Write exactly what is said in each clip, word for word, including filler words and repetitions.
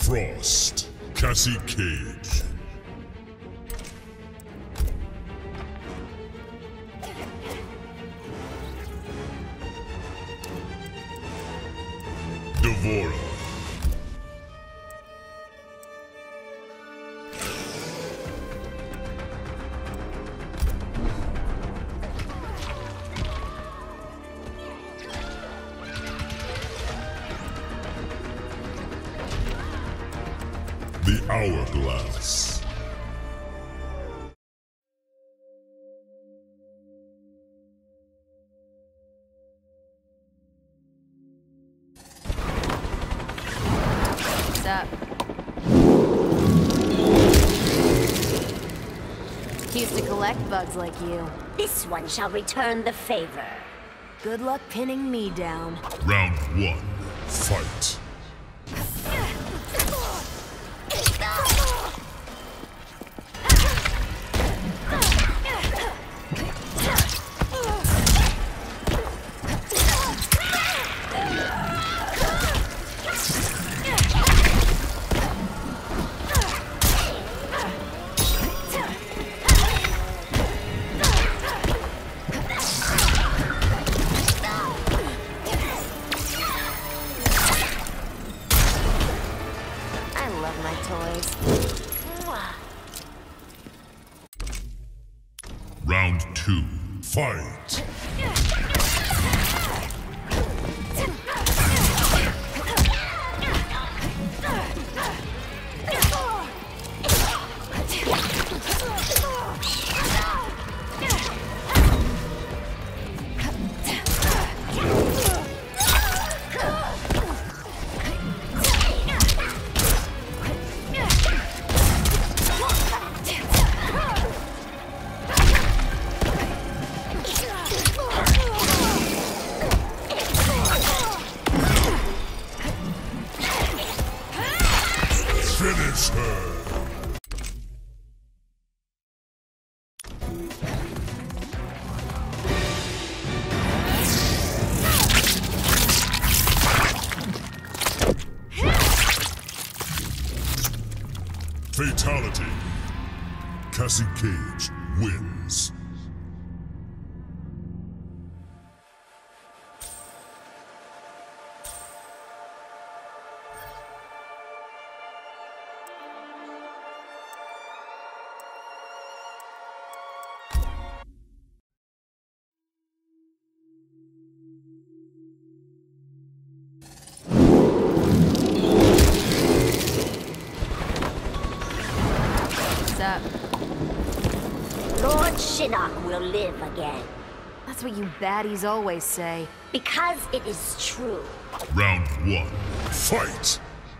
Frost, Cassie Cage. D'Vorah. The Hourglass. What's up? Used to collect bugs like you. This one shall return the favor. Good luck pinning me down. Round one, fight. Round two, fight! Finish her! Fatality. Cassie Cage wins. Up. Lord Shinnok will live again. That's what you baddies always say. Because it is true. Round one, fight!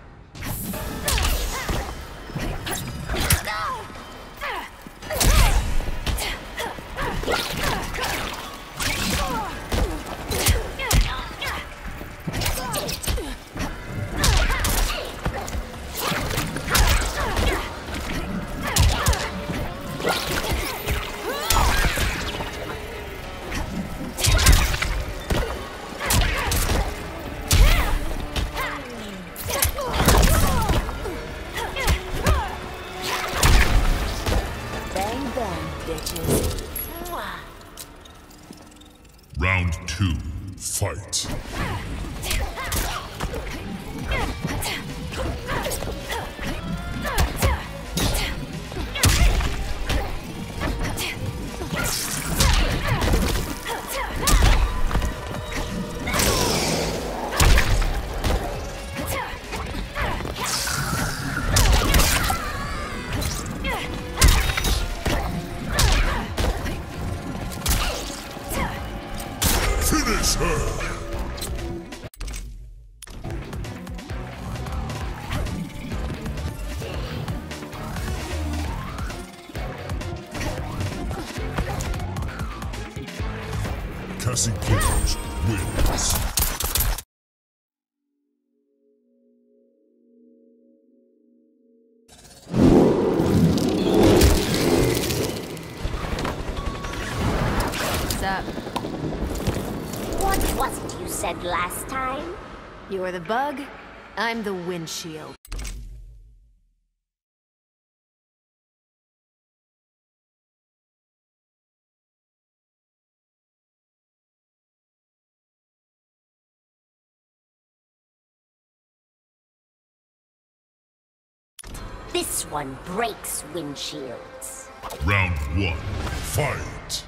Round two, fight. Finish her! Cassie Cage wins. What's up? What was it you said last time? You're the bug, I'm the windshield. This one breaks windshields. Round one, fight!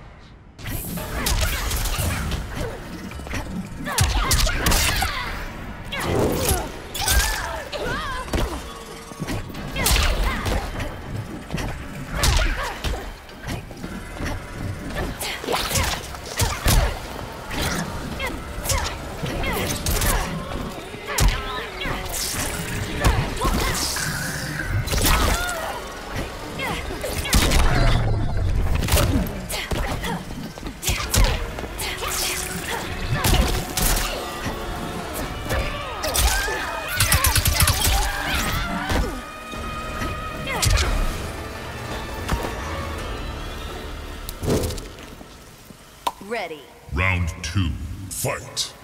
Ready. Round two, fight!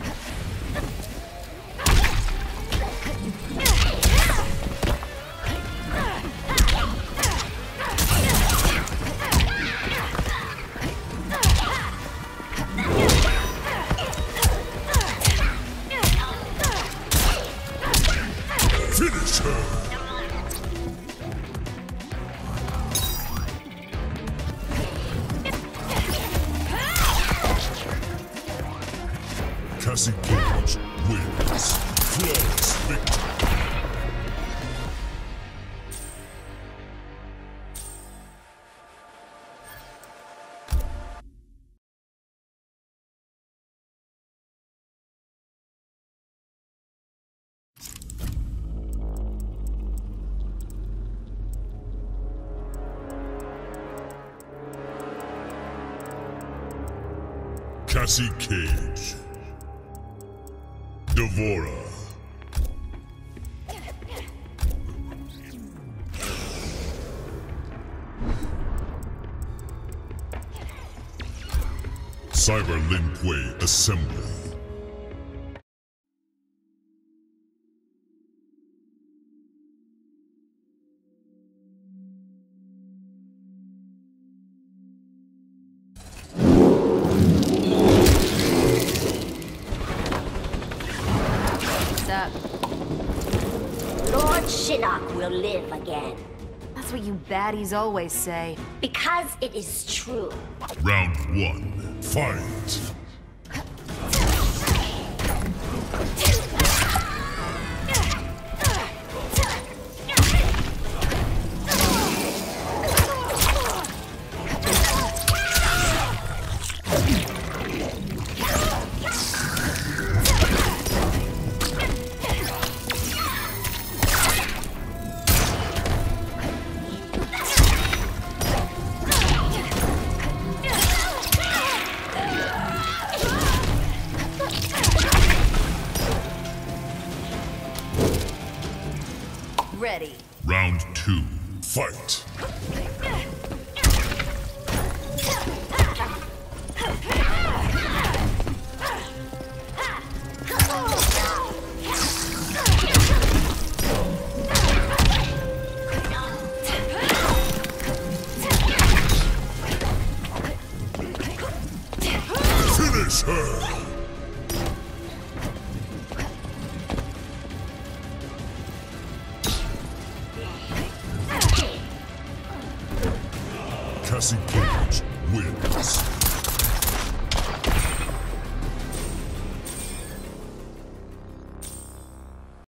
Finish her! Cassie Cage wins. Flawless victory. Cassie Cage. D'Vorah. Cyber Lin Kuei assemble. Up. Lord Shinnok will live again. That's what you baddies always say. Because it is true. Round one, fight! Ready. Round two, fight! Finish her! Cassie Cage wins.